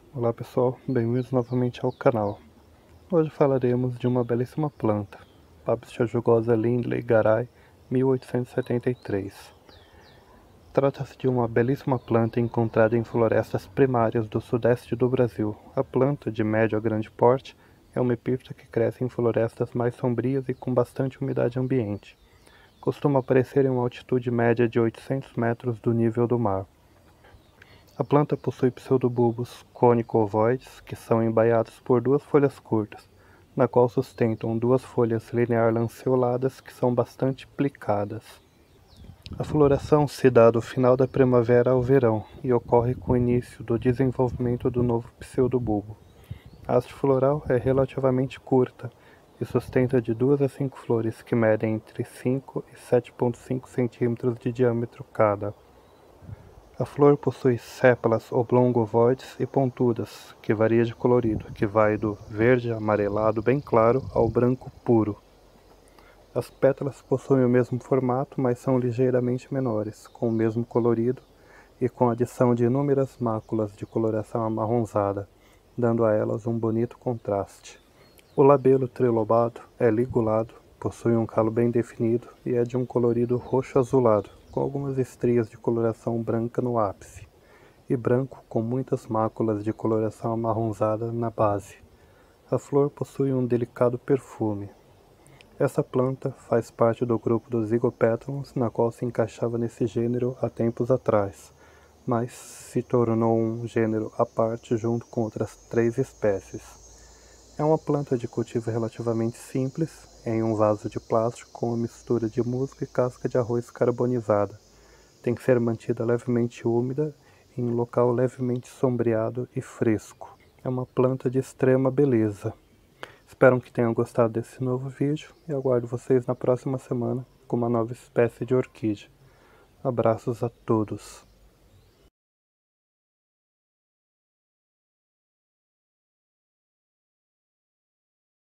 Olá pessoal, bem-vindos novamente ao canal. Hoje falaremos de uma belíssima planta, Babesia jugosa Lindley Garai 1873. Trata-se de uma belíssima planta encontrada em florestas primárias do sudeste do Brasil. A planta, de médio a grande porte, é uma epífita que cresce em florestas mais sombrias e com bastante umidade ambiente. Costuma aparecer em uma altitude média de 800 metros do nível do mar. A planta possui pseudobulbos cônico-ovoides, que são embaiados por duas folhas curtas, na qual sustentam duas folhas linear-lanceoladas que são bastante plicadas. A floração se dá do final da primavera ao verão e ocorre com o início do desenvolvimento do novo pseudobulbo. A haste floral é relativamente curta e sustenta de 2 a 5 flores que medem entre 5 e 7,5 cm de diâmetro cada. A flor possui sépalas oblongo-ovoides e pontudas, que varia de colorido, que vai do verde amarelado bem claro ao branco puro. As pétalas possuem o mesmo formato, mas são ligeiramente menores, com o mesmo colorido e com a adição de inúmeras máculas de coloração amarronzada, dando a elas um bonito contraste. O labelo trilobado é ligulado, possui um calo bem definido e é de um colorido roxo-azulado, com algumas estrias de coloração branca no ápice, e branco com muitas máculas de coloração amarronzada na base. A flor possui um delicado perfume. Essa planta faz parte do grupo dos Zygopétalons, na qual se encaixava nesse gênero há tempos atrás, mas se tornou um gênero à parte junto com outras 3 espécies. É uma planta de cultivo relativamente simples, em um vaso de plástico com uma mistura de musgo e casca de arroz carbonizada. Tem que ser mantida levemente úmida em um local levemente sombreado e fresco. É uma planta de extrema beleza. Espero que tenham gostado desse novo vídeo e aguardo vocês na próxima semana com uma nova espécie de orquídea. Abraços a todos.